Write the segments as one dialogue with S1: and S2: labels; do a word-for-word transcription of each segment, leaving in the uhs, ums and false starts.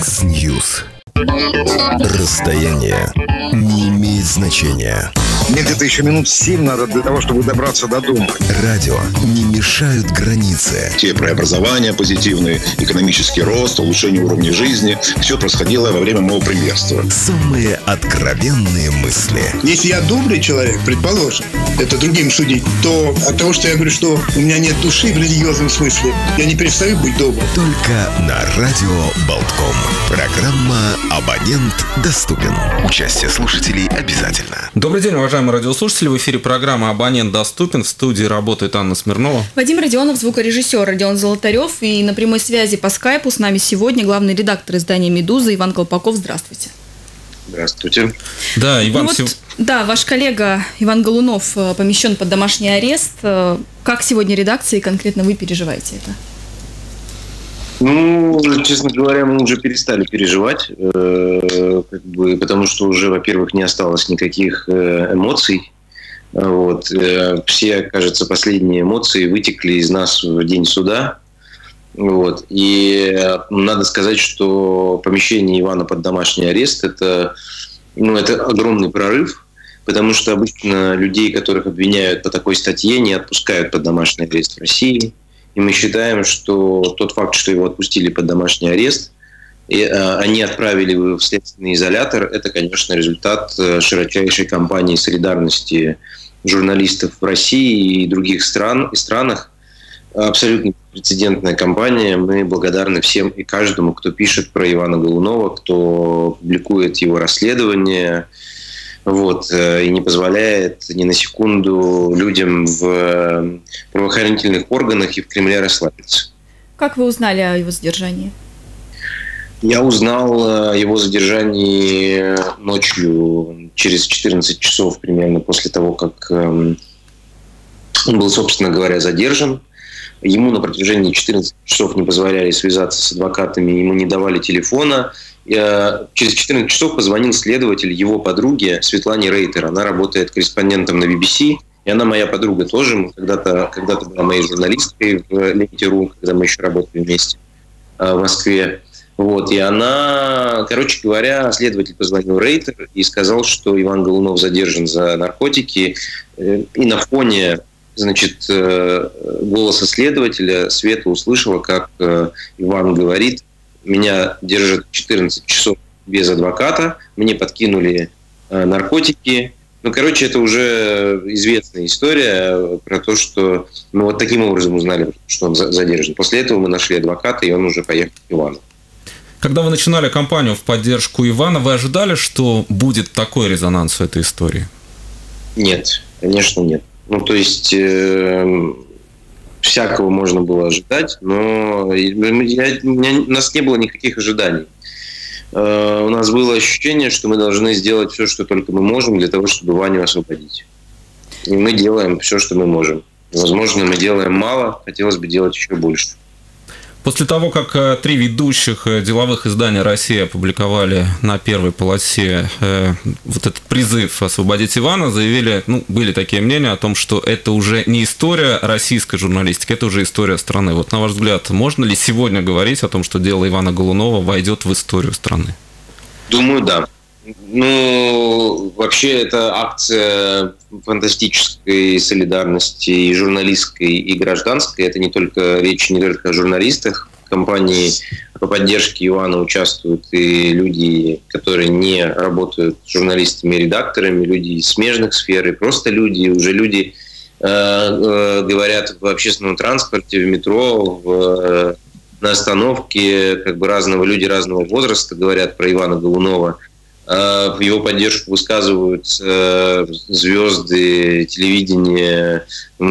S1: X-News. Расстояние не имеет значения.
S2: Мне где-то еще минут семь надо для того, чтобы добраться до дома.
S1: Радио не мешают границы.
S3: Те преобразования позитивные, экономический рост, улучшение уровня жизни. Все происходило во время моего премьерства.
S1: Самые откровенные мысли.
S4: Если я добрый человек, предположим, это другим судить, то от того, что я говорю, что у меня нет души в религиозном смысле, я не перестаю быть добрым.
S1: Только на радио Болтком. Программа «Абонент доступен». Участие слушателей обязательно.
S5: Добрый день, уважаемые радиослушатели. В эфире программа «Абонент доступен». В студии работает Анна Смирнова.
S6: Вадим Родионов, звукорежиссер Родион Золотарев. И на прямой связи по скайпу с нами сегодня главный редактор издания «Медуза» Иван Колпаков. Здравствуйте.
S3: Здравствуйте.
S5: Да, Иван...
S6: Ну вот,
S5: сев...
S6: да, ваш коллега Иван Голунов помещен под домашний арест. Как сегодня редакция и конкретно вы переживаете это?
S7: Ну, честно говоря, мы уже перестали переживать, э, как бы, потому что уже, во-первых, не осталось никаких э, эмоций. Вот. Э, все, кажется, последние эмоции вытекли из нас в день суда. Вот. И э, надо сказать, что помещение Ивана под домашний арест – это, ну, это огромный прорыв, потому что обычно людей, которых обвиняют по такой статье, не отпускают под домашний арест в России. И мы считаем, что тот факт, что его отпустили под домашний арест, и э, они отправили в следственный изолятор, это, конечно, результат широчайшей кампании солидарности журналистов в России и других стран и странах. Абсолютно беспрецедентная кампания. Мы благодарны всем и каждому, кто пишет про Ивана Голунова, кто публикует его расследование. Вот, и не позволяет ни на секунду людям в правоохранительных органах и в Кремле расслабиться.
S6: Как вы узнали о его задержании? Я
S7: узнал о его задержании ночью, через четырнадцать часов примерно после того, как он был, собственно говоря, задержан. Ему на протяжении четырнадцати часов не позволяли связаться с адвокатами, ему не давали телефона. Я через четырнадцать часов позвонил следователь его подруге Светлане Рейтер. Она работает корреспондентом на би би си. И она моя подруга тоже. Когда-то, когда-то была моей журналисткой в Ленте.ру, когда мы еще работали вместе в Москве. Вот. И она, короче говоря, следователь позвонил Рейтер и сказал, что Иван Голунов задержан за наркотики. И на фоне, значит, голоса следователя Света услышала, как Иван говорит: меня держат четырнадцать часов без адвоката, мне подкинули э, наркотики. Ну, короче, это уже известная история про то, что мы вот таким образом узнали, что он задержан. После этого мы нашли адвоката, и он уже поехал к Ивану.
S5: Когда вы начинали кампанию в поддержку Ивана, вы ожидали, что будет такой резонанс в этой истории?
S7: Нет, конечно, нет. Ну, то есть... Э, всякого можно было ожидать, но я, у, меня, у нас не было никаких ожиданий. Э, у нас было ощущение, что мы должны сделать все, что только мы можем, для того, чтобы Ваню освободить. И мы делаем все, что мы можем. Возможно, мы делаем мало, хотелось бы делать еще больше.
S5: После того, как три ведущих деловых издания России опубликовали на первой полосе э, вот этот призыв освободить Ивана, заявили, ну, были такие мнения о том, что это уже не история российской журналистики, это уже история страны. Вот, на ваш взгляд, можно ли сегодня говорить о том, что дело Ивана Голунова войдет в историю страны?
S7: Думаю, да. Ну, вообще, это акция фантастической солидарности и журналистской, и гражданской. Это не только речь не только о журналистах. В кампании по поддержке Ивана участвуют и люди, которые не работают журналистами и редакторами, люди из смежных сфер, и просто люди, уже люди э, э, говорят в общественном транспорте, в метро, в, э, на остановке, как бы разного, люди разного возраста говорят про Ивана Голунова. В его поддержку высказываются звезды телевидения,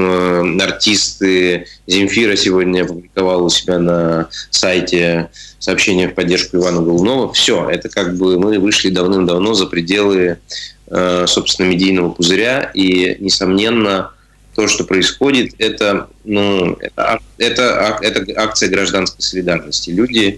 S7: артисты. Земфира сегодня опубликовала у себя на сайте сообщение в поддержку Ивана Голунова. Все, это как бы мы вышли давным-давно за пределы, собственно, медийного пузыря. И, несомненно, то, что происходит, это, ну, это, это, это акция гражданской солидарности. Люди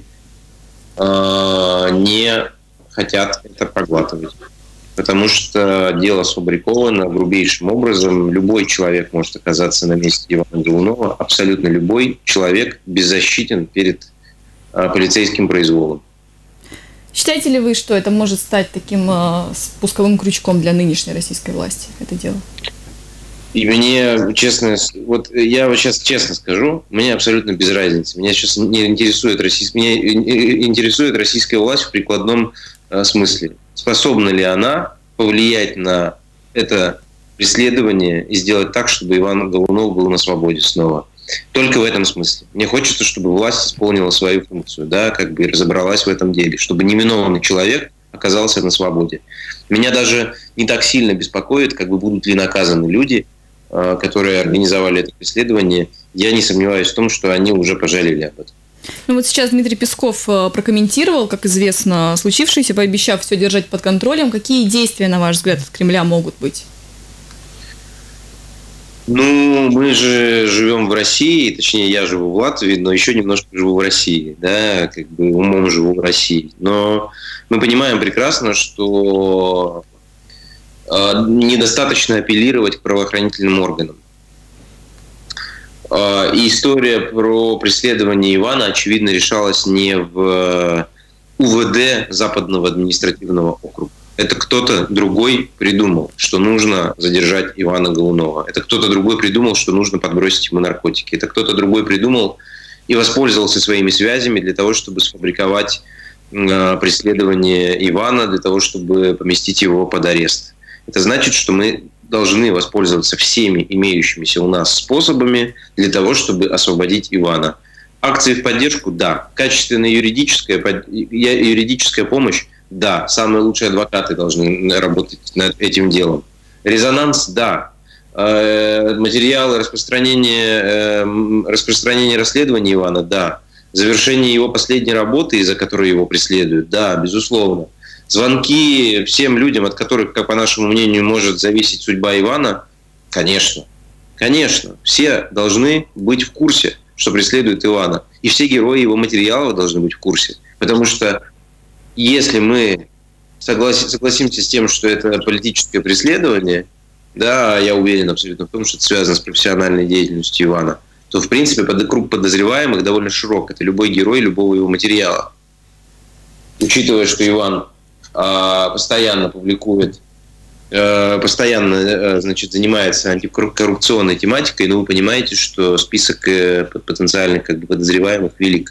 S7: э, не хотят это проглатывать. Потому что дело сфабриковано грубейшим образом. Любой человек может оказаться на месте Ивана Голунова. Абсолютно любой человек беззащитен перед а, полицейским произволом.
S6: Считаете ли вы, что это может стать таким э, спусковым крючком для нынешней российской власти, это дело?
S7: И мне, честно, вот я вот сейчас честно скажу, мне абсолютно без разницы. Меня сейчас не интересует, российс... меня интересует российская власть в прикладном э, смысле. Способна ли она повлиять на это преследование и сделать так, чтобы Иван Голунов был на свободе снова? Только в этом смысле. Мне хочется, чтобы власть исполнила свою функцию, да, как бы разобралась в этом деле, чтобы невиновный человек оказался на свободе. Меня даже не так сильно беспокоит, как бы будут ли наказаны люди, которые организовали это преследование. Я не сомневаюсь в том, что они уже пожалели об этом.
S6: Ну вот сейчас Дмитрий Песков прокомментировал, как известно, случившееся, пообещав все держать под контролем. Какие действия, на ваш взгляд, от Кремля могут быть?
S7: Ну, мы же живем в России, точнее, я живу в Латвии, но еще немножко живу в России, да, как бы умом живу в России. Но мы понимаем прекрасно, что э, недостаточно апеллировать к правоохранительным органам. Э, и история про преследование Ивана, очевидно, решалась не в УВД Западного административного округа. Это кто-то другой придумал, что нужно задержать Ивана Голунова. Это кто-то другой придумал, что нужно подбросить ему наркотики. Это кто-то другой придумал и воспользовался своими связями для того, чтобы сфабриковать э, преследование Ивана, для того, чтобы поместить его под арест. Это значит, что мы должны воспользоваться всеми имеющимися у нас способами для того, чтобы освободить Ивана. Акции в поддержку – да. Качественная юридическая, юридическая помощь – да, самые лучшие адвокаты должны работать над этим делом. Резонанс, да. Материалы распространения, распространения расследования Ивана, да. Завершение его последней работы, из-за которой его преследуют, да, безусловно. Звонки всем людям, от которых, как по нашему мнению, может зависеть судьба Ивана, конечно. Конечно, все должны быть в курсе, что преследует Ивана. И все герои его материалов должны быть в курсе. Потому что если мы согласим, согласимся с тем, что это политическое преследование, да, я уверен абсолютно в том, что это связано с профессиональной деятельностью Ивана, то, в принципе, под, круг подозреваемых довольно широк. Это любой герой любого его материала. Учитывая, что Иван э, постоянно публикует, э, постоянно э, значит, занимается антикоррупционной тематикой, но вы понимаете, что список э, потенциальных как бы, подозреваемых велик.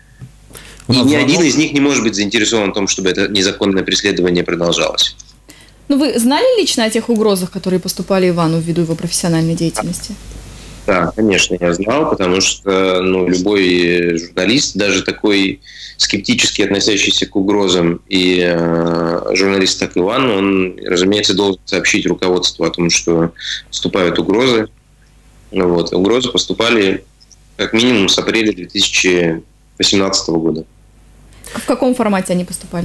S7: И ни один из них не может быть заинтересован в том, чтобы это незаконное преследование продолжалось.
S6: Ну, вы знали лично о тех угрозах, которые поступали Ивану ввиду его профессиональной деятельности?
S7: Да, конечно, я знал, потому что ну, любой журналист, даже такой скептически относящийся к угрозам, и э, журналист, как Иван, он, разумеется, должен сообщить руководству о том, что поступают угрозы. Вот. Угрозы поступали как минимум с апреля две тысячи восемнадцатого года.
S6: В каком формате они поступали?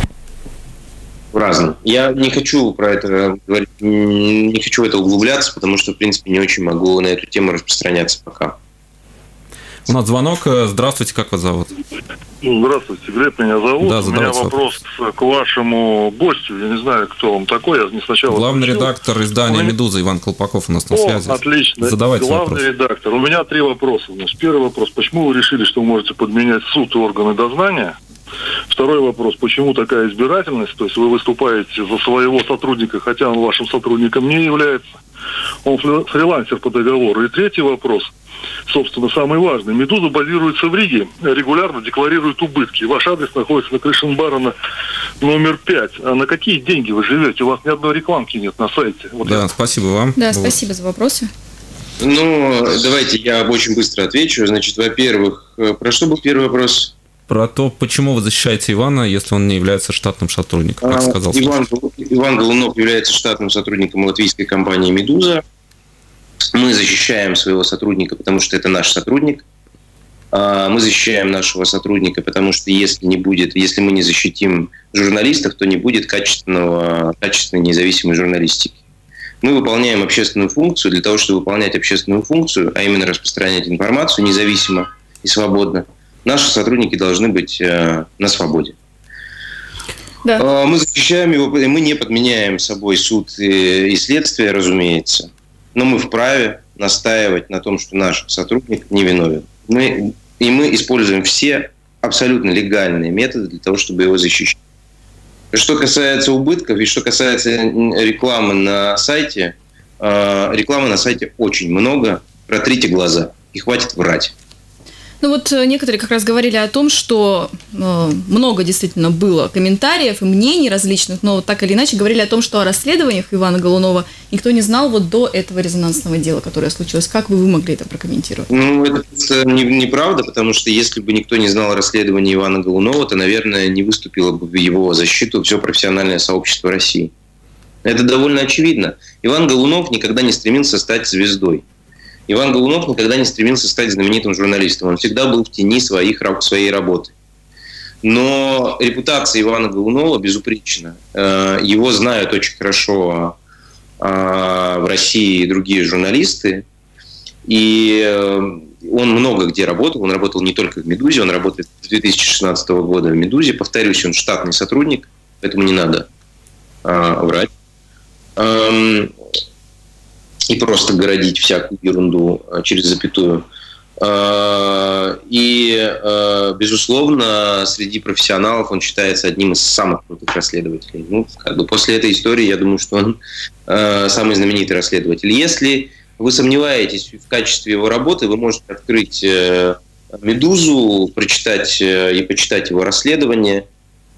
S7: В разном. Я не хочу про это говорить, не хочу в это углубляться, потому что, в принципе, не очень могу на эту тему распространяться пока.
S5: У нас звонок. Здравствуйте, как вас зовут?
S8: Здравствуйте, Глеб меня зовут.
S5: Да,
S8: У меня вопрос, вопрос к вашему гостю. Я не знаю, кто он такой. Я не сначала
S5: Главный
S8: включил.
S5: редактор издания «Медуза» Иван Колпаков у нас на
S8: О,
S5: связи.
S8: отлично.
S5: Задавайте
S8: Главный
S5: вопрос.
S8: редактор. У меня три вопроса. Значит, первый вопрос. Почему вы решили, что вы можете подменять суд и органы дознания? Второй вопрос. Почему такая избирательность? То есть вы выступаете за своего сотрудника, хотя он вашим сотрудником не является. Он фрилансер по договору. И третий вопрос. Собственно, самый важный. «Медуза» базируется в Риге, регулярно декларирует убытки. Ваш адрес находится на Крышенбарена номер пять. А на какие деньги вы живете? У вас ни одной рекламки нет на сайте. Вот
S5: да,
S8: я...
S5: спасибо вам.
S6: Да,
S5: вот.
S6: Спасибо за вопросы.
S7: Ну, давайте я очень быстро отвечу. Значит, во-первых, про что был первый вопрос?
S5: Про то, почему вы защищаете Ивана, если он не является штатным сотрудником, как сказал.
S7: Иван, Иван Голунов является штатным сотрудником латвийской компании «Медуза». Мы защищаем своего сотрудника, потому что это наш сотрудник. Мы защищаем нашего сотрудника, потому что если не будет, если мы не защитим журналистов, то не будет качественного, качественной независимой журналистики. Мы выполняем общественную функцию. Для того, чтобы выполнять общественную функцию, а именно распространять информацию независимо и свободно, наши сотрудники должны быть на свободе. Да. Мы защищаем его, мы не подменяем собой суд и следствие, разумеется. Но мы вправе настаивать на том, что наш сотрудник невиновен. Мы, и мы используем все абсолютно легальные методы для того, чтобы его защищать. Что касается убытков и что касается рекламы на сайте, рекламы на сайте очень много. Протрите глаза и хватит врать.
S6: Ну вот некоторые как раз говорили о том, что э, много действительно было комментариев и мнений различных, но так или иначе говорили о том, что о расследованиях Ивана Голунова никто не знал вот до этого резонансного дела, которое случилось. Как вы, вы могли это прокомментировать?
S7: Ну, это не, неправда, потому что если бы никто не знал о расследовании Ивана Голунова, то, наверное, не выступило бы в его защиту все профессиональное сообщество России. Это довольно очевидно. Иван Голунов никогда не стремился стать звездой. Иван Голунов никогда не стремился стать знаменитым журналистом. Он всегда был в тени своих, своей работы. Но репутация Ивана Голунова безупречна. Его знают очень хорошо в России и другие журналисты. И он много где работал. Он работал не только в «Медузе», он работает с две тысячи шестнадцатого года в «Медузе». Повторюсь, он штатный сотрудник, поэтому не надо врать. И просто городить всякую ерунду через запятую. И, безусловно, среди профессионалов он считается одним из самых крутых расследователей. Ну, как бы после этой истории, я думаю, что он самый знаменитый расследователь. Если вы сомневаетесь в качестве его работы, вы можете открыть «Медузу», прочитать и почитать его расследование.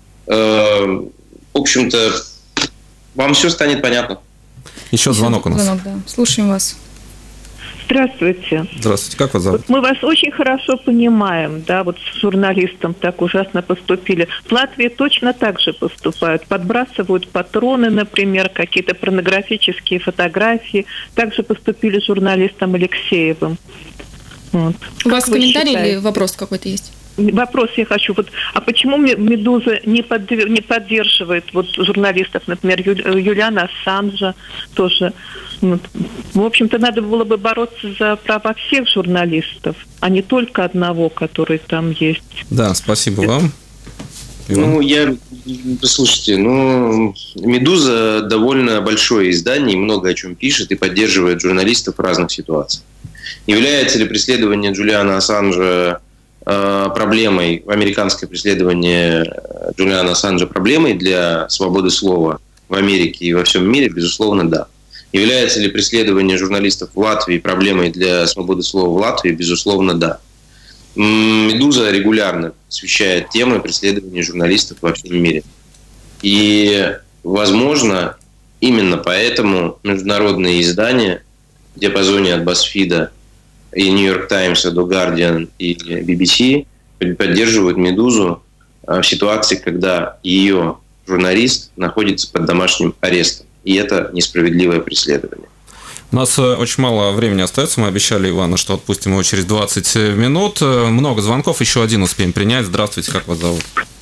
S7: В общем-то, вам все станет понятно.
S5: Еще звонок у нас.
S6: Звонок, да. Слушаем вас.
S9: Здравствуйте.
S5: Здравствуйте. Как вас зовут?
S9: Вот мы вас очень хорошо понимаем, да, вот с журналистом так ужасно поступили. В Латвии точно так же поступают. Подбрасывают патроны, например, какие-то порнографические фотографии. Также поступили с журналистом Алексеевым. Вот.
S6: У вас комментарий
S9: считаете?
S6: или вопрос какой-то есть?
S9: Вопрос я хочу. Вот, а почему «Медуза» не, под, не поддерживает вот, журналистов, например, Ю, Юлиана Ассанжа тоже? Вот. В общем-то, надо было бы бороться за права всех журналистов, а не только одного, который там есть.
S5: Да, спасибо вам. Иван.
S7: Ну, я... Слушайте, ну, «Медуза» довольно большое издание, и много о чем пишет, и поддерживает журналистов в разных ситуациях. Является ли преследование Джулиана Ассанжа проблемой, американское преследование Джулиана Ассанжа проблемой для свободы слова в Америке и во всем мире? Безусловно, да. Является ли преследование журналистов в Латвии проблемой для свободы слова в Латвии? Безусловно, да. «Медуза» регулярно освещает темы преследования журналистов во всем мире. И, возможно, именно поэтому международные издания в диапазоне от BuzzFeed и «Нью-Йорк Таймс», до «Гардиан» и би би си поддерживают «Медузу» в ситуации, когда ее журналист находится под домашним арестом. И это несправедливое преследование.
S5: У нас очень мало времени остается. Мы обещали Ивану, что отпустим его через двадцать минут. Много звонков, еще один успеем принять. Здравствуйте, как вас зовут?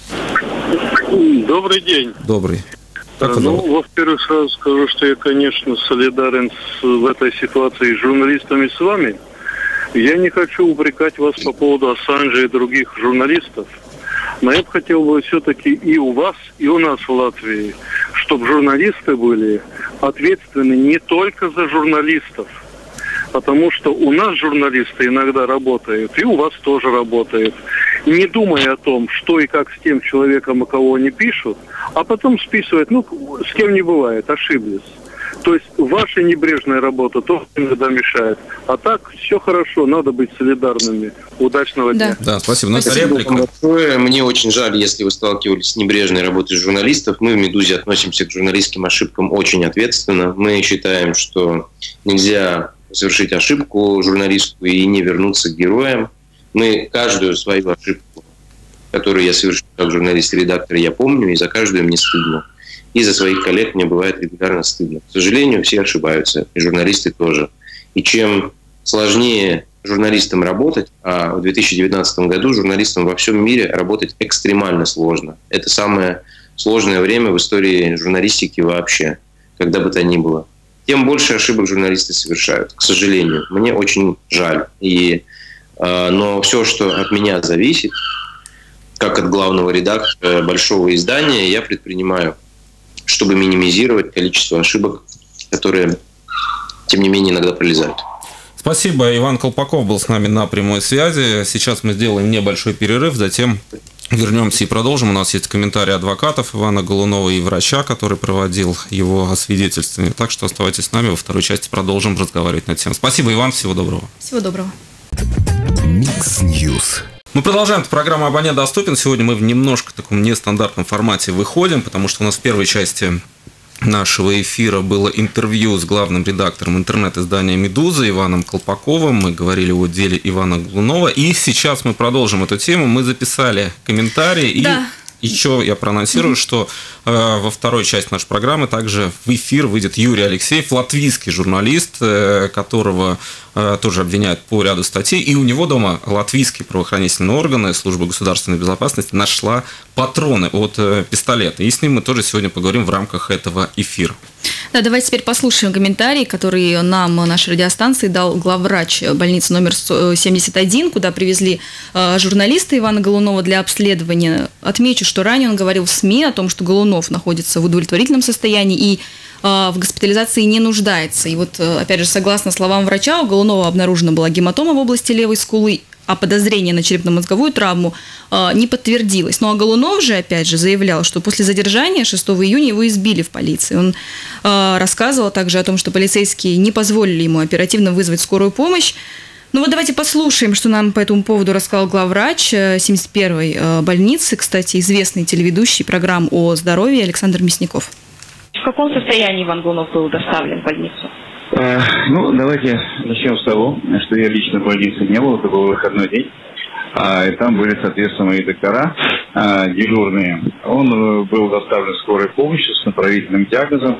S8: Добрый день.
S5: Добрый. Как вас
S8: ну,
S5: зовут?
S8: во-первых, сразу скажу, что я, конечно, солидарен с, в этой ситуации с журналистами, с вами. Я не хочу упрекать вас по поводу Ассанжа и других журналистов, но я бы хотел бы все-таки и у вас, и у нас в Латвии, чтобы журналисты были ответственны не только за журналистов, потому что у нас журналисты иногда работают, и у вас тоже работают, не думая о том, что и как с тем человеком, о кого они пишут, а потом списывают, ну, с кем не бывает, ошиблись. То есть ваша небрежная работа тоже иногда мешает. А так все хорошо, надо быть солидарными. Удачного
S6: Да.
S8: дня.
S5: Да, спасибо. Ну,
S7: Спасибо
S5: реплика.
S7: вам большое. Мне очень жаль, если вы сталкивались с небрежной работой журналистов. Мы в «Медузе» относимся к журналистским ошибкам очень ответственно. Мы считаем, что нельзя совершить ошибку журналисту и не вернуться к героям. Мы каждую свою ошибку, которую я совершил как журналист и редактор, я помню, и за каждую мне стыдно. И за своих коллег мне бывает регулярно стыдно. К сожалению, все ошибаются, и журналисты тоже. И чем сложнее журналистам работать, а в две тысячи девятнадцатом году журналистам во всем мире работать экстремально сложно. Это самое сложное время в истории журналистики вообще, когда бы то ни было. Тем больше ошибок журналисты совершают, к сожалению. Мне очень жаль. И, э, но все, что от меня зависит, как от главного редактора большого издания, я предпринимаю, чтобы минимизировать количество ошибок, которые, тем не менее, иногда пролезают.
S5: Спасибо. Иван Колпаков был с нами на прямой связи. Сейчас мы сделаем небольшой перерыв, затем вернемся и продолжим. У нас есть комментарии адвокатов Ивана Голунова и врача, который проводил его освидетельствование. Так что оставайтесь с нами, во второй части продолжим разговаривать на эту тему. Спасибо, Иван, всего доброго.
S6: Всего доброго.
S1: Микс Ньюс.
S5: Мы продолжаем эту программу «Абонент доступен». Сегодня мы в немножко таком нестандартном формате выходим, потому что у нас в первой части нашего эфира было интервью с главным редактором интернет-издания «Медуза» Иваном Колпаковым. Мы говорили о деле Ивана Голунова. И сейчас мы продолжим эту тему. Мы записали комментарии. Да. И еще я проанонсирую, mm-hmm. что э, во второй части нашей программы также в эфир выйдет Юрий Алексеев, латвийский журналист, э, которого э, тоже обвиняют по ряду статей. И у него дома латвийские правоохранительные органы, служба государственной безопасности нашла патроны от э, пистолета. И с ним мы тоже сегодня поговорим в рамках этого эфира.
S6: Да, давайте теперь послушаем комментарий, который нам нашей радиостанции дал главврач больницы номер семьдесят один, куда привезли журналиста Ивана Голунова для обследования. Отмечу, что ранее он говорил в СМИ о том, что Голунов находится в удовлетворительном состоянии и в госпитализации не нуждается. И вот, опять же, согласно словам врача, у Голунова обнаружена была гематома в области левой скулы, а подозрение на черепно-мозговую травму э, не подтвердилось. Ну а Голунов же, опять же, заявлял, что после задержания шестого июня его избили в полиции. Он э, рассказывал также о том, что полицейские не позволили ему оперативно вызвать скорую помощь. Ну вот давайте послушаем, что нам по этому поводу рассказал главврач семьдесят первой э, больницы, кстати, известный телеведущий программ о здоровье Александр Мясников.
S10: В каком состоянии Иван Голунов был доставлен в больницу?
S11: А, ну, давайте начнем с того, что я лично в больнице не был, это был выходной день, а, и там были, соответственно, мои доктора а, дежурные. Он был доставлен скорой помощью с направительным диагнозом,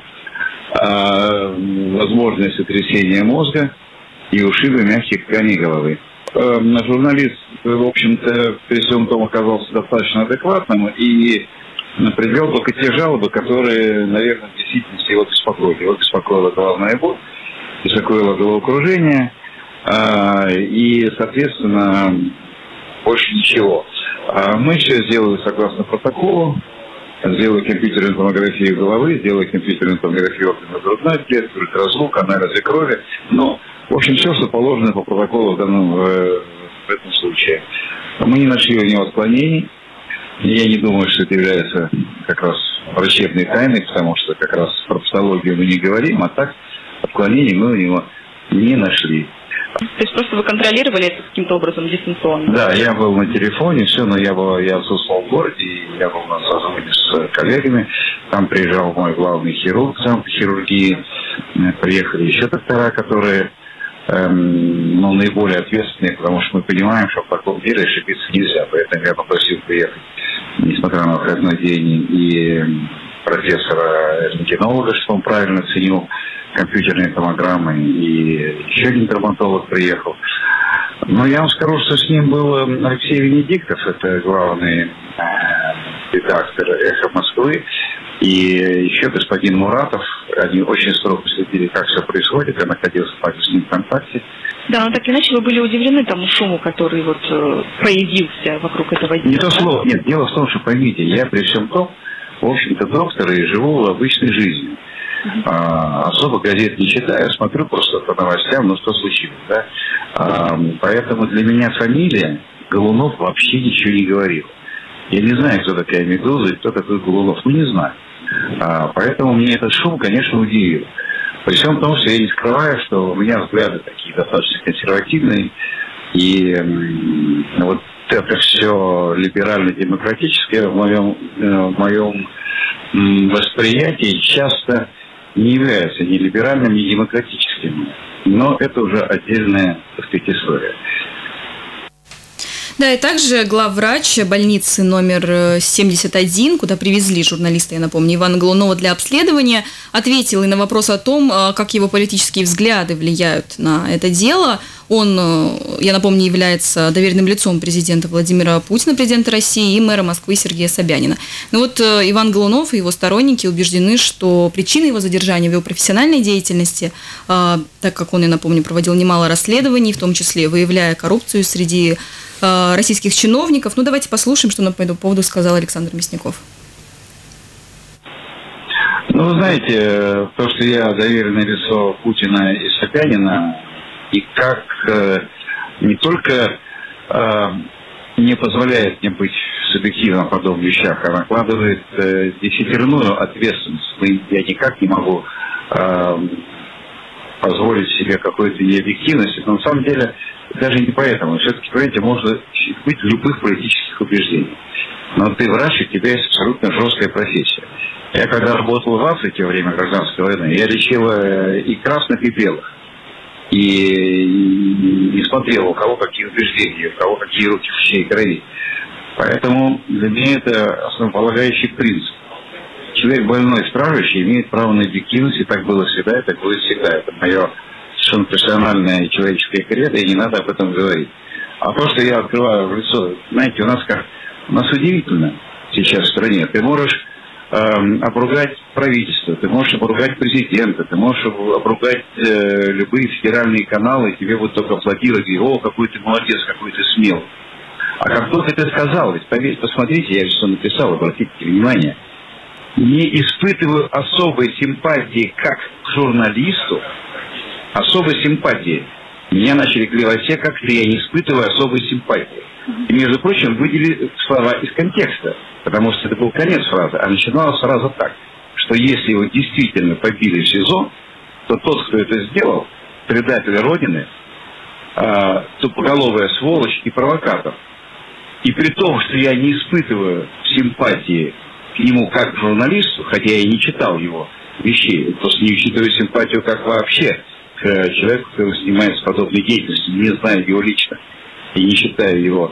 S11: а, возможное сотрясение мозга и ушибы мягких тканей головы. А, журналист, в общем-то, при всем том оказался достаточно адекватным и привел только те жалобы, которые, наверное, в действительности его беспокоили. Его беспокоила головная боль, беспокоило головокружение, и, соответственно, больше ничего. Мы все сделали согласно протоколу, сделали компьютерную томографию головы, сделали компьютерную томографию органов клетки, ультразвук, анализы крови. Ну, в общем, все, что положено по протоколу в, данном, в этом случае. Мы не нашли у него отклонений. Я не думаю, что это является как раз врачебной тайной, потому что как раз про патологию мы не говорим, а так отклонений мы у него не нашли.
S10: То есть просто вы контролировали это каким-то образом дистанционно?
S11: Да, я был на телефоне, все, но я был, я отсутствовал в городе, я был на созвоне с коллегами, там приезжал мой главный хирург, сам по хирургии, приехали еще доктора, которые эм, ну, наиболее ответственные, потому что мы понимаем, что в таком деле ошибиться нельзя, поэтому я попросил приехать, несмотря на выходной день, и профессора рентгенолога, что он правильно оценил компьютерные томограммы, и еще один травматолог приехал. Но я вам скажу, что с ним был Алексей Венедиктов, это главный э, редактор «Эхо Москвы», и еще господин Муратов. Они очень строго следили, как все происходит. Я находился также с ним в контакте.
S10: Да, но так или иначе вы были удивлены тому шуму, который вот э, появился вокруг этого дела.
S11: Не то слово. Нет, дело в том, что, поймите, я при всем том, в общем-то, доктор и живу обычной жизнью. А, особо газет не читаю, смотрю просто по новостям, ну что случилось, да. А, поэтому для меня фамилия Голунов вообще ничего не говорила. Я не знаю, кто такая «Медуза» и кто такой Голунов, ну не знаю. А, поэтому мне этот шум, конечно, удивил. При всем том, что я не скрываю, что у меня взгляды такие достаточно консервативные, и м, вот это все либерально-демократическое в моем, в моем м, восприятии часто не является ни либеральным, ни демократическим. Но это уже отдельная, так сказать, история.
S6: Да, и также главврач больницы номер семьдесят один, куда привезли журналиста, я напомню, Ивана Голунова для обследования, ответил и на вопрос о том, как его политические взгляды влияют на это дело. Он, я напомню, является доверенным лицом президента Владимира Путина, президента России, и мэра Москвы Сергея Собянина. Но вот Иван Голунов и его сторонники убеждены, что причина его задержания в его профессиональной деятельности, так как он, я напомню, проводил немало расследований, в том числе выявляя коррупцию среди российских чиновников. Ну, давайте послушаем, что нам по этому поводу сказал Александр Мясников.
S11: Ну, вы знаете, то, что я доверенное лицо Путина и Собянина, и как э, не только э, не позволяет мне быть субъективным в подобных вещах, а накладывает э, десятерную ответственность. Я никак не могу э, позволить себе какой-то необъективности, но на самом деле даже не поэтому. Все-таки, понимаете, можно быть любых политических убеждений. Но ты врач, и у тебя есть абсолютно жесткая профессия. Я когда работал в Африке во время гражданской войны, я лечил и красных, и белых. И не смотрел, у кого какие убеждения, у кого какие руки в чьей крови. Поэтому для меня это основополагающий принцип. Человек больной, страждущий, имеет право на объективность, и так было всегда, и так будет всегда. Это мое совершенно профессиональное и человеческое кредо, и не надо об этом говорить. А то, что я открываю в лицо, знаете, у нас как, у нас удивительно сейчас в стране. Ты можешь э, обругать правительство, ты можешь обругать президента, ты можешь обругать э, любые федеральные каналы, и тебе будут только аплодировать, и о, какой ты молодец, какой ты смелый. А как только ты сказал, ведь поверьте, посмотрите, я же что написал, обратите внимание, не испытываю особой симпатии как к журналисту, особой симпатии. Меня начали клевать все, как ты, я не испытываю особой симпатии. И, между прочим, выделили слова из контекста, потому что это был конец фразы, а начиналась фраза так, что если его действительно побили в СИЗО, то тот, кто это сделал, предатель Родины, э, тупоголовая сволочь и провокатор. И при том, что я не испытываю симпатии к нему как к журналисту, хотя я и не читал его вещей, просто не учитываю симпатию как вообще к человеку, который занимается подобной деятельностью, не знаю его лично и не читаю его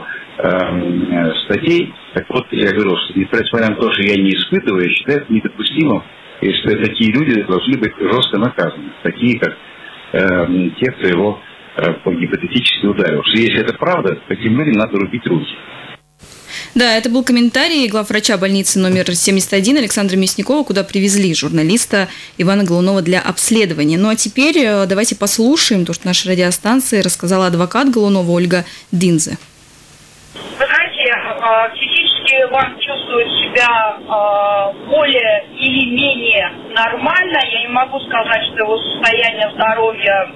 S11: э, статей. Так вот, я говорю, что несмотря на то, что я не испытываю, я считаю это недопустимым, и что такие люди должны быть жестко наказаны, такие как э, те, кто его э, гипотетически ударил. Что если это правда, таким людям надо рубить руки.
S6: Да, это был комментарий главврача больницы номер семьдесят один Александра Мясникова, куда привезли журналиста Ивана Голунова для обследования. Ну а теперь давайте послушаем то, что наша радиостанция рассказала адвокат Голунова Ольга Динзе.
S12: Вы знаете, физически Иван чувствует себя более или менее нормально. Я не могу сказать, что его состояние здоровья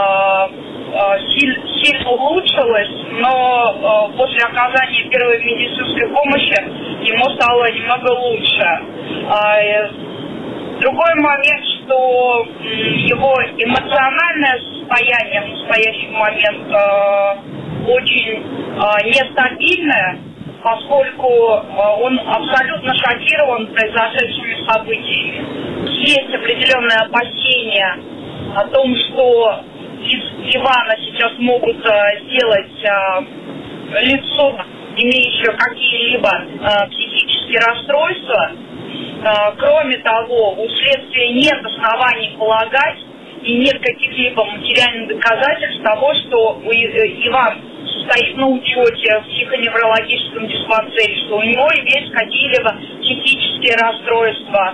S12: сильно улучшилось, но после оказания первой медицинской помощи ему стало немного лучше. Другой момент, что его эмоциональное состояние в настоящий момент очень нестабильное, поскольку он абсолютно шокирован произошедшими событиями. Есть определенные опасения о том, что из Ивана сейчас могут сделать лицо, имеющее какие-либо психические расстройства. Кроме того, у следствия нет оснований полагать и нет каких-либо материальных доказательств того, что Иван стоит на учете в психоневрологическом диспансере, что у него есть какие-либо психические расстройства.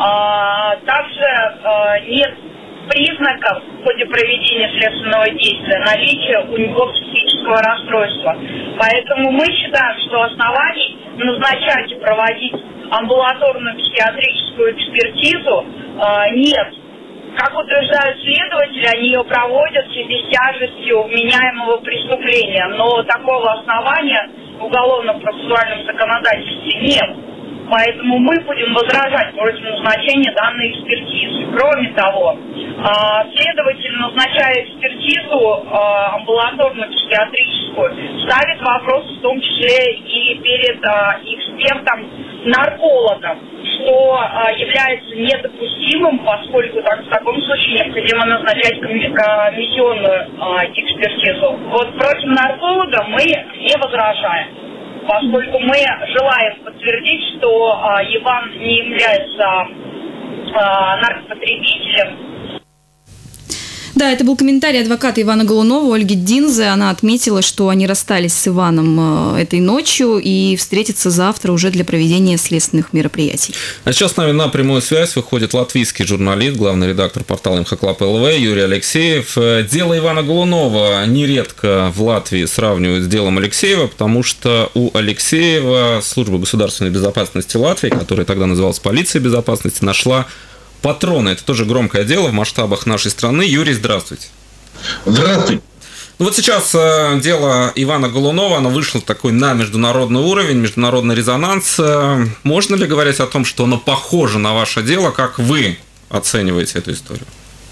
S12: Также нет признаков в ходе проведения следственного действия наличия у него психического расстройства. Поэтому мы считаем, что оснований назначать и проводить амбулаторную психиатрическую экспертизу э, нет. Как утверждают следователи, они ее проводят в связи с тяжестью вменяемого преступления, но такого основания в уголовном процессуальном законодательстве нет. Поэтому мы будем возражать против назначения данной экспертизы. Кроме того, следователь, назначая экспертизу амбулаторную психиатрическую, ставит вопрос в том числе и перед экспертом-наркологом, что является недопустимым, поскольку так, в таком случае необходимо назначать комиссионную экспертизу. Вот против нарколога мы не возражаем, поскольку мы желаем подтвердить, что э, Иван не является э, наркопотребителем.
S6: Да, это был комментарий адвоката Ивана Голунова Ольги Динзе. Она отметила, что они расстались с Иваном этой ночью и встретятся завтра уже для проведения следственных мероприятий.
S5: А сейчас с нами на прямую связь выходит латвийский журналист, главный редактор портала МХКлаб точка эл ви Юрий Алексеев. Дело Ивана Голунова нередко в Латвии сравнивают с делом Алексеева, потому что у Алексеева служба государственной безопасности Латвии, которая тогда называлась полицией безопасности, нашла патрона. Это тоже громкое дело в масштабах нашей страны. Юрий, здравствуйте.
S13: Здравствуйте.
S5: Ну вот сейчас э, дело Ивана Голунова, оно вышло такой на международный уровень, международный резонанс. Э, можно ли говорить о том, что оно похоже на ваше дело? Как вы оцениваете эту историю?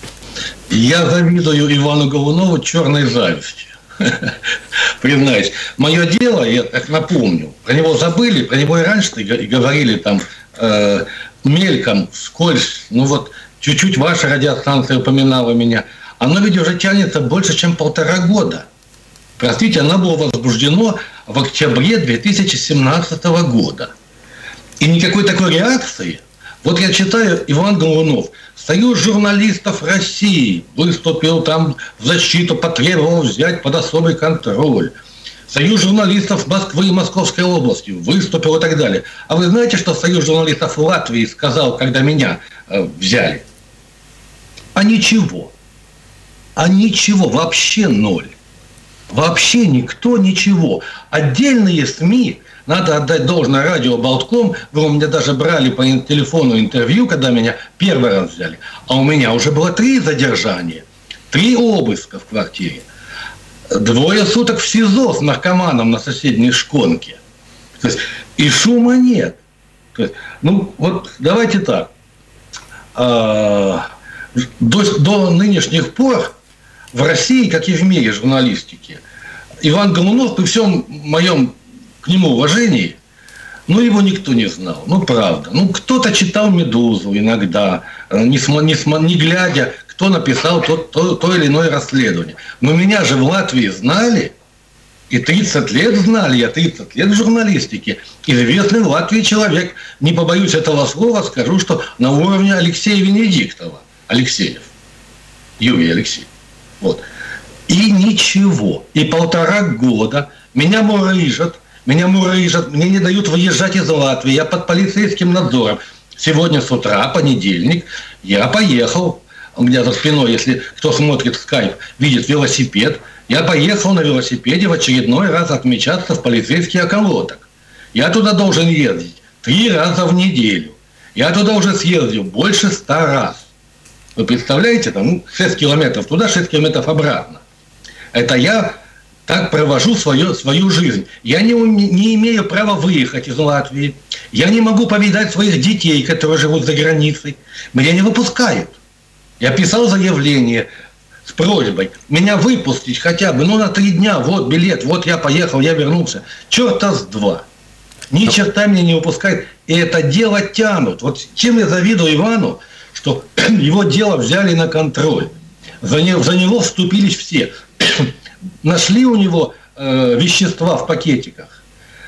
S13: Я завидую Ивану Голунову черной завистью. Признаюсь. Мое дело, я так напомню, про него забыли, про него и раньше и говорили там э, мельком, вскользь, ну вот чуть-чуть ваша радиостанция упоминала меня. Оно ведь уже тянется больше, чем полтора года. Простите, оно было возбуждено в октябре две тысячи семнадцатого года. И никакой такой реакции. Вот я читаю, Иван Голунов, Союз журналистов России выступил там в защиту, потребовал взять под особый контроль. Союз журналистов Москвы и Московской области выступил и так далее. А вы знаете, что Союз журналистов Латвии сказал, когда меня э, взяли? А ничего. А ничего, вообще ноль. Вообще никто ничего. Отдельные СМИ, надо отдать должное радио Болтком, вы у меня даже брали по телефону интервью, когда меня первый раз взяли, а у меня уже было три задержания, три обыска в квартире, двое суток в СИЗО с наркоманом на соседней шконке. То есть, и шума нет. То есть, ну вот давайте так. До, до нынешних пор в России, как и в мире журналистики, Иван Голунов, при всем моем к нему уважении, ну, его никто не знал. Ну, правда. Ну, кто-то читал «Медузу» иногда, не, см, не, см, не глядя, кто написал то, то, то или иное расследование. Но меня же в Латвии знали, и тридцать лет знали, я тридцать лет в журналистике. Известный в Латвии человек, не побоюсь этого слова, скажу, что на уровне Алексея Венедиктова. Алексеев. Юрий Алексеев. Вот. И ничего. И полтора года меня мурыжат, меня мурыжат, мне не дают выезжать из Латвии. Я под полицейским надзором. Сегодня с утра, понедельник, я поехал. У меня за спиной, если кто смотрит скайп, видит велосипед. Я поехал на велосипеде в очередной раз отмечаться в полицейский околоток. Я туда должен ездить три раза в неделю. Я туда уже съездил больше ста раз. Вы представляете, там ну, шесть километров туда, шесть километров обратно. Это я так провожу свою, свою жизнь. Я не, не имею права выехать из Латвии. Я не могу повидать своих детей, которые живут за границей. Меня не выпускают. Я писал заявление с просьбой меня выпустить хотя бы, ну, на три дня. Вот билет, вот я поехал, я вернулся. Черта с два. Ни черта меня не выпускают. И это дело тянут. Вот чем я завидую Ивану, что его дело взяли на контроль. За него, за него вступились все. Нашли у него э, вещества в пакетиках.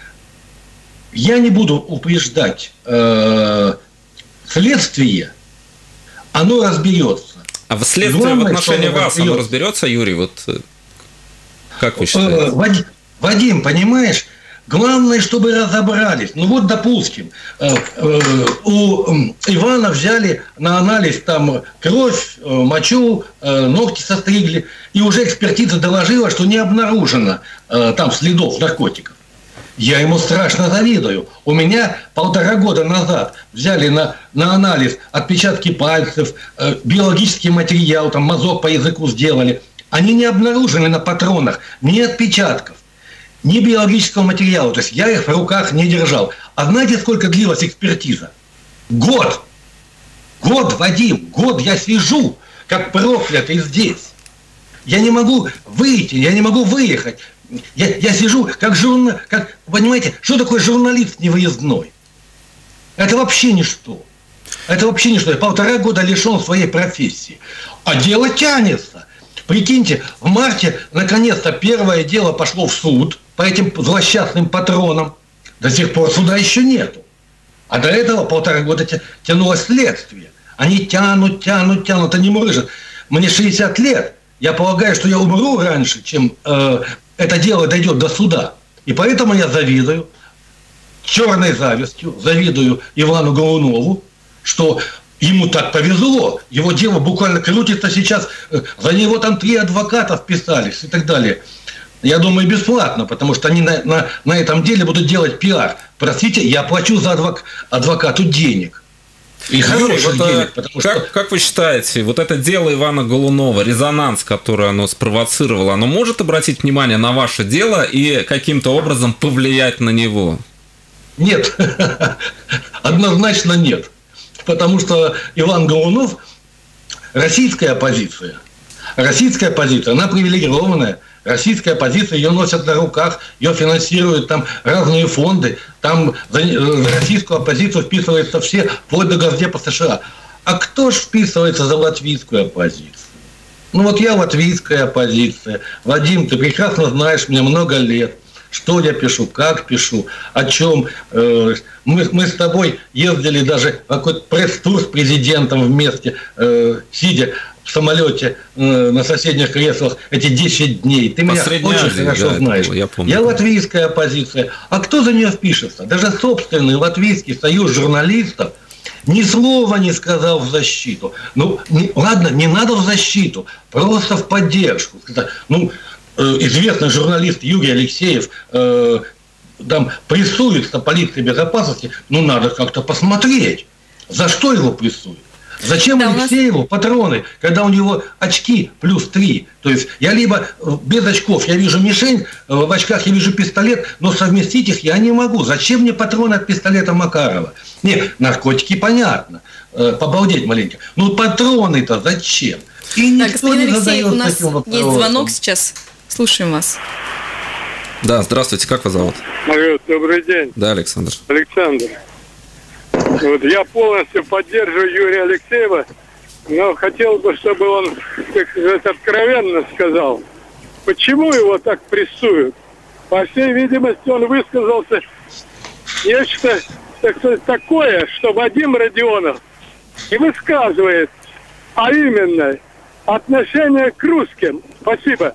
S13: Я не буду упреждать э, следствие, оно разберется.
S5: А в следствии Главное, в отношении вас оно разберется, Юрий? Вот как вы считаете?
S13: Вадим, Вадим, понимаешь, главное, чтобы разобрались. Ну вот, допустим, э, э, у Ивана взяли на анализ там кровь, э, мочу, э, ногти состригли, и уже экспертиза доложила, что не обнаружено э, там следов наркотиков. Я ему страшно завидую. У меня полтора года назад взяли на, на анализ отпечатки пальцев, э, биологический материал, там мазок по языку сделали. Они не обнаружены на патронах ни отпечатков, ни биологического материала. То есть я их в руках не держал. А знаете, сколько длилась экспертиза? Год. Год, Вадим, год я сижу, как проклятый здесь. Я не могу выйти, я не могу выехать. Я, я сижу, как журналист, как, понимаете, что такое журналист невыездной? Это вообще ничто. Это вообще ничто. Я полтора года лишен своей профессии. А дело тянется. Прикиньте, в марте, наконец-то, первое дело пошло в суд по этим злосчастным патронам. До сих пор суда еще нету. А до этого полтора года тянулось следствие. Они тянут, тянут, тянут, они мурыжат. Мне шестьдесят лет. Я полагаю, что я умру раньше, чем э, это дело дойдет до суда. И поэтому я завидую, черной завистью, завидую Ивану Голунову, что ему так повезло. Его дело буквально крутится сейчас. За него там три адвоката вписались и так далее. Я думаю, бесплатно, потому что они на, на, на этом деле будут делать пиар. Простите, я плачу за адвок, адвокату денег. И хороших
S5: вот,
S13: денег, потому
S5: как,
S13: что...
S5: как вы считаете, вот это дело Ивана Голунова, резонанс, который оно спровоцировало, оно может обратить внимание на ваше дело и каким-то образом повлиять на него?
S13: Нет, однозначно нет. Потому что Иван Голунов, российская оппозиция, российская оппозиция, она привилегированная. Российская оппозиция, ее носят на руках, ее финансируют там разные фонды, там за российскую оппозицию вписываются все, вплоть до Госдепа США. А кто ж вписывается за латвийскую оппозицию? Ну вот я латвийская оппозиция. Вадим, ты прекрасно знаешь, мне много лет. Что я пишу, как пишу, о чем. Мы, мы с тобой ездили даже в какой-то пресс-тур с президентом вместе, сидя в самолете на соседних креслах эти десять дней. Ты меня очень хорошо да, знаешь. Я, я латвийская оппозиция. А кто за нее впишется? Даже собственный Латвийский союз журналистов ни слова не сказал в защиту. Ну, не, ладно, не надо в защиту, просто в поддержку. Ну, известный журналист Юрий Алексеев э, там прессуется полиции безопасности, ну надо как-то посмотреть, за что его прессуют. Зачем да, Алексееву нас... патроны, когда у него очки плюс три? То есть я либо без очков я вижу мишень, в очках я вижу пистолет, но совместить их я не могу. Зачем мне патроны от пистолета Макарова? Нет, наркотики понятно, побалдеть маленько. Ну патроны-то зачем? И
S6: так, господин Алексеев, у нас есть звонок сейчас. Слушаем вас.
S5: Да, здравствуйте, как вас зовут?
S14: Добрый день.
S5: Да, Александр.
S14: Александр. Вот я полностью поддерживаю Юрия Алексеева, но хотел бы, чтобы он, так сказать, откровенно сказал, почему его так прессуют. По всей видимости, он высказался нечто, так сказать, такое, что Вадим Родионов и высказывает, а именно отношение к русским. Спасибо.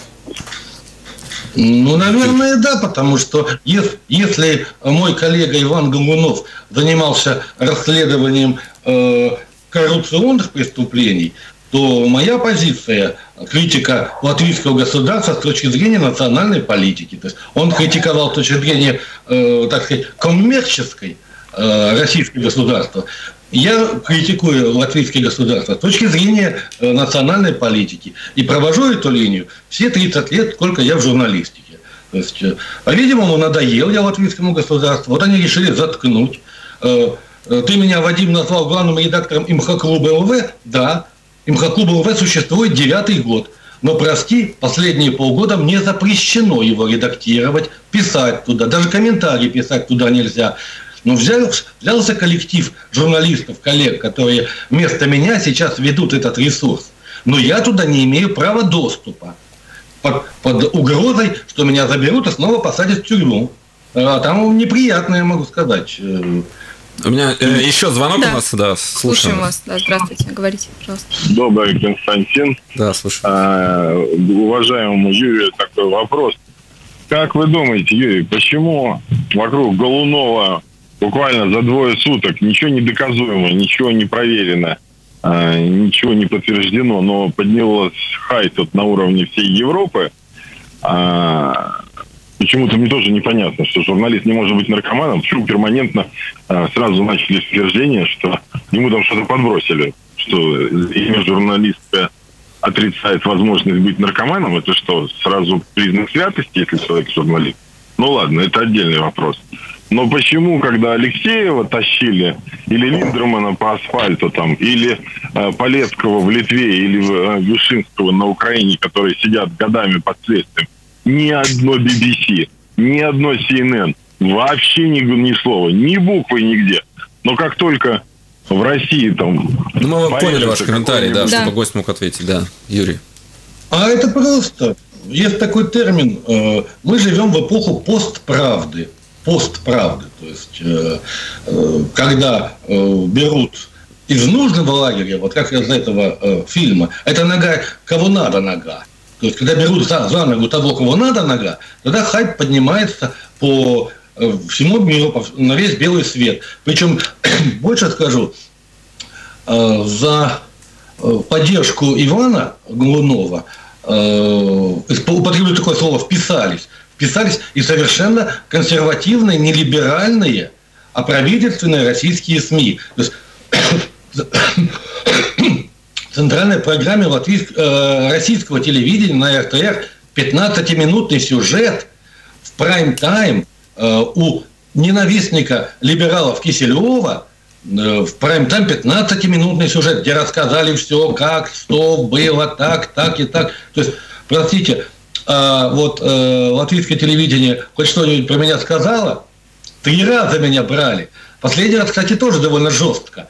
S13: Ну, наверное, да, потому что если, если мой коллега Иван Голунов занимался расследованием э, коррупционных преступлений, то моя позиция – критика латвийского государства с точки зрения национальной политики. То есть он критиковал с точки зрения, э, так сказать, коммерческой э, российского государства. Я критикую латвийское государство с точки зрения э, национальной политики. И провожу эту линию все тридцать лет, сколько я в журналистике. То есть, э, по-видимому, надоел я латвийскому государству. Вот они решили заткнуть. Э, э, ты меня, Вадим, назвал главным редактором МХ-клуба ЛВ. Да, МХ-клуб ЛВ существует девятый год. Но, прости, последние полгода мне запрещено его редактировать, писать туда. Даже комментарии писать туда нельзя. Но взял, взялся коллектив журналистов, коллег, которые вместо меня сейчас ведут этот ресурс. Но я туда не имею права доступа. Под, под угрозой, что меня заберут и снова посадят в тюрьму. А там неприятно, я могу сказать.
S5: У меня э, еще звонок да. у нас, да, слушаем.
S6: Слушаем вас, да, здравствуйте, говорите, пожалуйста.
S15: Добрый, Константин.
S5: Да, слушаю.
S15: А, уважаемому Юрию такой вопрос. Как вы думаете, Юрий, почему вокруг Голунова буквально за двое суток ничего не доказуемо, ничего не проверено, а, ничего не подтверждено, но поднялось хайп вот на уровне всей Европы? А, почему-то мне тоже непонятно, что журналист не может быть наркоманом. Почему перманентно а, сразу начали утверждения, что ему там что-то подбросили, что имя журналиста отрицает возможность быть наркоманом? Это что, сразу признак святости, если человек журналист? Ну ладно, это отдельный вопрос. Но почему, когда Алексеева тащили, или Линдермана по асфальту, там, или э, Полецкого в Литве, или э, Вишинского на Украине, которые сидят годами под следствием, ни одно би би си, ни одно си эн эн, вообще ни, ни слова, ни буквы нигде. Но как только в России там...
S5: Ну, мы поняли ваш комментарий, да, да, чтобы гость мог ответить, да, Юрий.
S13: А это просто. Есть такой термин. Мы живем в эпоху постправды. Постправды. То есть, когда берут из нужного лагеря, вот как из этого фильма, это нога, кого надо нога. То есть, когда берут за, за ногу того, кого надо нога, тогда хайп поднимается по всему миру, на весь белый свет. Причем, больше скажу, за поддержку Ивана Голунова, употреблю такое слово, вписались. Вписались и совершенно консервативные, нелиберальные, а правительственные российские СМИ. То есть центральной программе латвийского, российского телевидения на эр тэ эр пятнадцатиминутный сюжет в прайм-тайм у ненавистника либералов Киселева, в прайм-тайм пятнадцатиминутный сюжет, где рассказали все, как, что было, так, так и так. То есть, простите, вот латвийское телевидение хоть что-нибудь про меня сказало, три раза меня брали. Последний раз, кстати, тоже довольно жестко.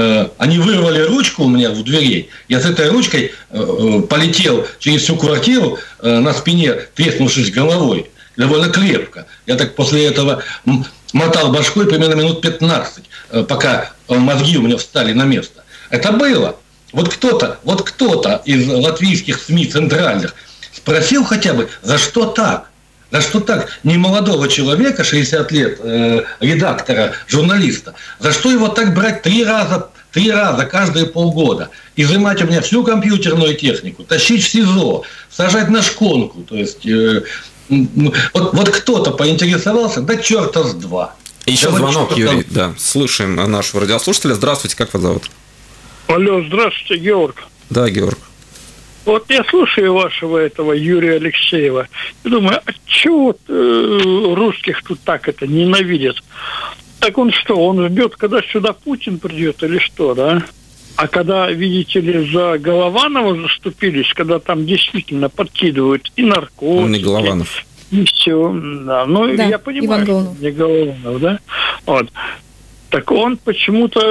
S13: Они вырвали ручку у меня в дверей. Я с этой ручкой полетел через всю квартиру на спине, треснувшись головой. Довольно крепко. Я так после этого мотал башкой примерно минут пятнадцать, пока мозги у меня встали на место. Это было. Вот кто-то, вот кто-то из латвийских СМИ центральных спросил хотя бы, за что так? За что так? Не молодого человека, шестьдесят лет, э, редактора, журналиста. За что его так брать три раза, три раза каждые полгода? Изымать у меня всю компьютерную технику, тащить в СИЗО, сажать на шконку. То есть, э, вот, вот кто-то поинтересовался, да черта с два.
S5: Еще
S13: да
S5: звонок,
S13: вот
S5: Юрий,
S13: там...
S5: да. Слушаем нашего радиослушателя. Здравствуйте, как вас зовут?
S14: Алло, здравствуйте, Георг.
S5: Да, Георг.
S14: Вот я слушаю вашего этого Юрия Алексеева и думаю, а чего вот, э, русских тут так это ненавидят? Так он что, он ждет, когда сюда Путин придет или что, да? А когда, видите ли, за Голованова заступились, когда там действительно подкидывают и наркотики...
S5: Он не Голованов.
S14: И все, да. Ну,
S6: да,
S14: я понимаю, что не Голованов, да? Вот. Так он почему-то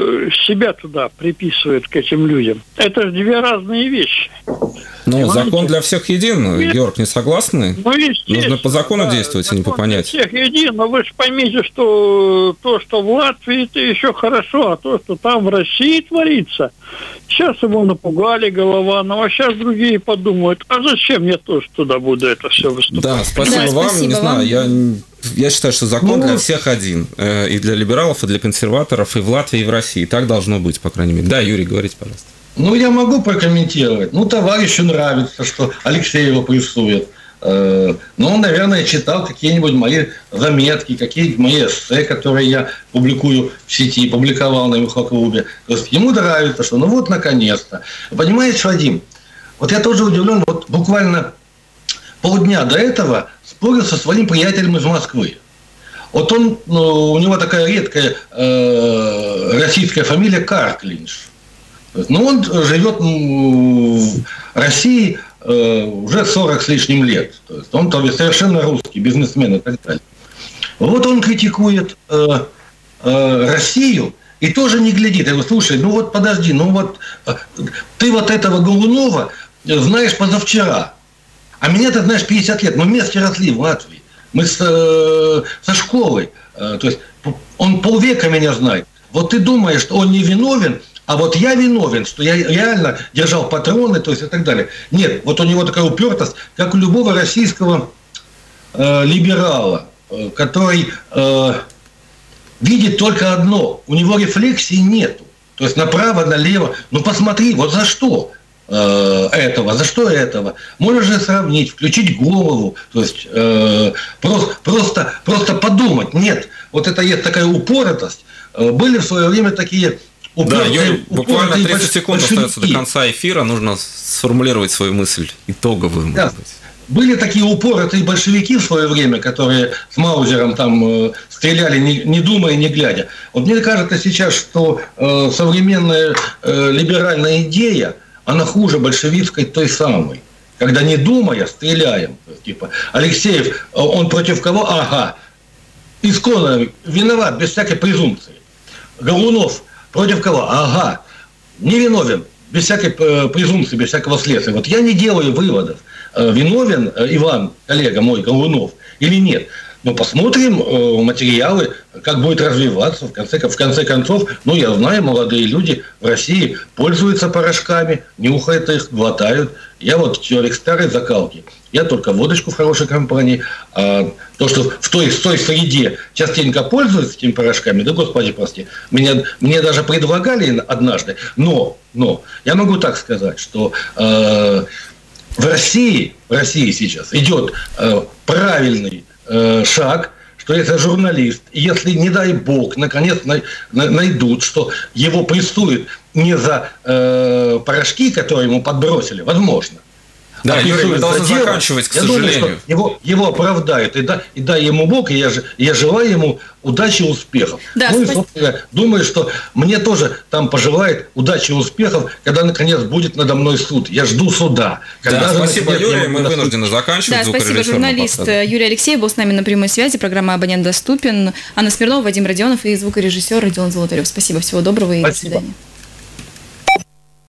S14: себя туда приписывает к этим людям. Это же две разные вещи.
S5: Ну, закон для всех един, Георг, не согласны?
S14: Ну,
S5: нужно по закону да, действовать, а не по понятию.
S14: Для всех един, но вы же поймите, что то, что в Латвии, это еще хорошо, а то, что там в России творится, сейчас его напугали Голованова, а сейчас другие подумают, а зачем я тоже туда буду это все выступать?
S5: Да, спасибо да, вам, спасибо не вам. знаю, я... Я считаю, что закон ну, для всех один. И для либералов, и для консерваторов, и в Латвии, и в России. Так должно быть, по крайней мере. Да, Юрий, говорите, пожалуйста.
S13: Ну, я могу прокомментировать. Ну, товарищу нравится, что Алексеева прессует. Но он, наверное, читал какие-нибудь мои заметки, какие-нибудь мои эссе, которые я публикую в сети, публиковал на Юхо-клубе. То есть ему нравится, что ну вот, наконец-то. Понимаешь, Вадим, вот я тоже удивлен, вот буквально полдня до этого спорил со своим приятелем из Москвы. Вот он, ну, у него такая редкая э, российская фамилия Карклинш. Но он живет в России э, уже сорок с лишним лет. То есть он то есть, совершенно русский, бизнесмен и так далее. Вот он критикует э, э, Россию и тоже не глядит. Я говорю, слушай, ну вот подожди, ну вот э, ты вот этого Голунова знаешь позавчера. А меня, ты знаешь, пятьдесят лет. Мы вместе росли в Латвии. Мы с, э, со школой. Э, то есть он полвека меня знает. Вот ты думаешь, что он не виновен, а вот я виновен, что я реально держал патроны, то есть и так далее. Нет, вот у него такая упертость, как у любого российского э, либерала, э, который э, видит только одно. У него рефлексии нету. То есть направо, налево. Ну посмотри, вот за что этого, за что этого? Можешь же сравнить, включить голову, то есть э, просто, просто, просто подумать. Нет, вот это есть такая упоротость. Были в свое время такие упоротые,
S5: да, Юрий, буквально тридцать секунд остается до конца эфира, нужно сформулировать свою мысль итоговую.
S13: Да. Были такие упоротые большевики в свое время, которые с Маузером там э, стреляли, не, не думая, не глядя. Вот мне кажется сейчас, что э, современная э, либеральная идея, она хуже большевистской той самой. Когда не думая, стреляем. Типа, Алексеев, он против кого? Ага. Исконно виноват, без всякой презумпции. Голунов против кого? Ага. Не виновен, без всякой презумпции, без всякого следствия. Вот я не делаю выводов, виновен Иван, коллега мой, Голунов, или нет. Но посмотрим э, материалы, как будет развиваться. В конце, в конце концов, ну, я знаю, молодые люди в России пользуются порошками, нюхают их, глотают. Я вот человек старой закалки. Я только водочку в хорошей компании. А то, что в той, в той среде частенько пользуются этими порошками, да, господи, прости, меня, мне даже предлагали однажды. Но, но я могу так сказать, что э, в России, в России сейчас идет э, правильный шаг, что если журналист, если, не дай бог, наконец найдут, что его прессуют не за э, порошки, которые ему подбросили, возможно.
S5: Да,
S13: а
S5: Юрий, мы должны
S13: дело,
S5: заканчивать, к
S13: я
S5: сожалению.
S13: Думаю, что его, его оправдают, и, да, и дай ему Бог, и я, я желаю ему удачи и успехов.
S6: Да,
S13: ну
S6: спасибо.
S13: и, собственно, думаю, что мне тоже там пожелает удачи и успехов, когда, наконец, будет надо мной суд. Я жду суда. Когда
S5: Да,
S13: же,
S5: спасибо,
S13: наконец,
S5: Юрий, мы вынуждены заканчивать.
S6: Да, спасибо. Журналист Юрий Алексеев был с нами на прямой связи. Программа «Абонент доступен». Анна Смирнова, Вадим Родионов и звукорежиссер Родион Золотарев. Спасибо, всего доброго и
S13: спасибо.
S6: до свидания.